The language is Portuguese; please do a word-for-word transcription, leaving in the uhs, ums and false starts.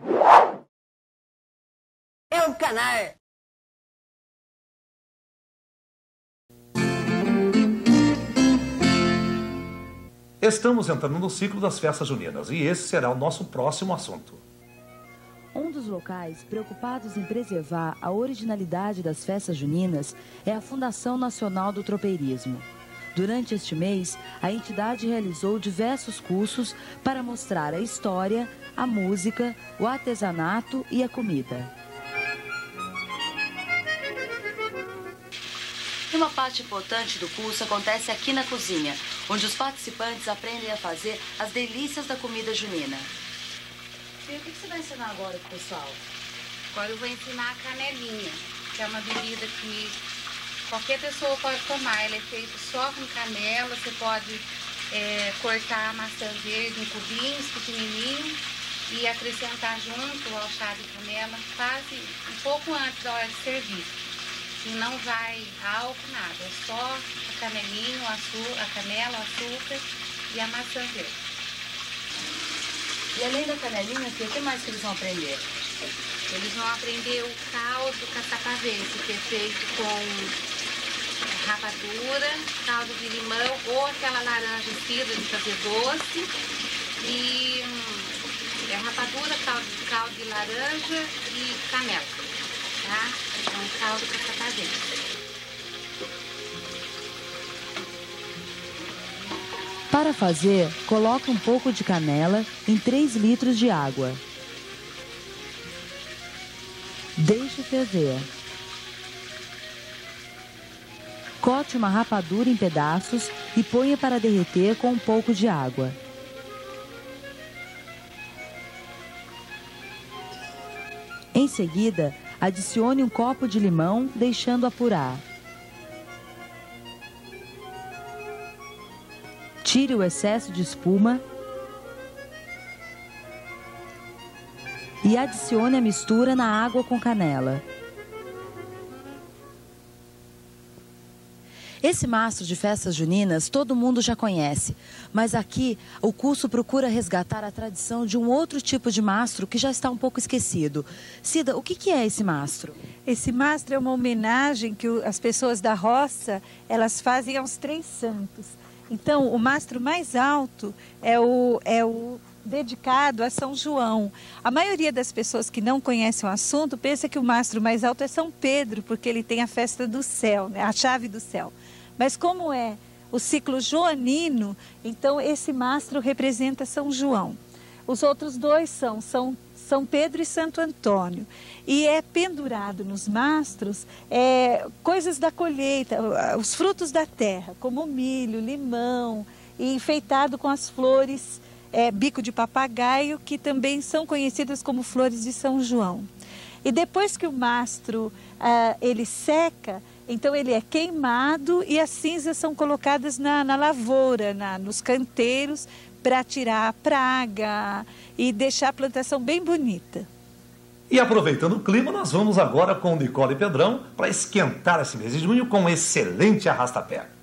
É o canal. Estamos entrando no ciclo das festas juninas e esse será o nosso próximo assunto. Um dos locais preocupados em preservar a originalidade das festas juninas é a Fundação Nacional do Tropeirismo. Durante este mês, a entidade realizou diversos cursos para mostrar a história, a música, o artesanato e a comida. Uma parte importante do curso acontece aqui na cozinha, onde os participantes aprendem a fazer as delícias da comida junina. E o que você vai ensinar agora pro pessoal? Agora eu vou ensinar a canelinha, que é uma bebida que qualquer pessoa pode tomar. Ela é feita só com canela, você pode é, cortar a maçã verde em cubinhos pequenininhos e acrescentar junto ao chá de canela quase um pouco antes da hora de servir. E não vai álcool, nada, é só a canelinha, o açúcar, a canela, o açúcar e a maçã verde. E além da canelinha, filha, o que mais que eles vão aprender? Eles vão aprender o caldo caçacavense, que é feito com rapadura, caldo de limão ou aquela laranja cidra de fazer doce. E hum, é rapadura, caldo, caldo de laranja e canela, tá? É um caldo caçacavense. Para fazer, coloque um pouco de canela em três litros de água. Deixe ferver. Corte uma rapadura em pedaços e ponha para derreter com um pouco de água. Em seguida, adicione um copo de limão, deixando apurar. Tire o excesso de espuma e adicione a mistura na água com canela. Esse mastro de festas juninas todo mundo já conhece, mas aqui o curso procura resgatar a tradição de um outro tipo de mastro que já está um pouco esquecido. Cida, o que que é esse mastro? Esse mastro é uma homenagem que as pessoas da roça, elas fazem aos três santos. Então, o mastro mais alto é o, é o dedicado a São João. A maioria das pessoas que não conhecem o assunto pensa que o mastro mais alto é São Pedro, porque ele tem a festa do céu, né? A chave do céu. Mas como é o ciclo joanino, então esse mastro representa São João. Os outros dois são São, São Pedro e Santo Antônio. E é pendurado nos mastros é, coisas da colheita, os frutos da terra, como milho, limão, e enfeitado com as flores é, bico de papagaio, que também são conhecidas como flores de São João. E depois que o mastro ah, ele seca, então ele é queimado e as cinzas são colocadas na, na lavoura, na, nos canteiros, para tirar a praga e deixar a plantação bem bonita. E aproveitando o clima, nós vamos agora com Nicole Pedrão para esquentar esse mês de junho com um excelente arrasta-pé.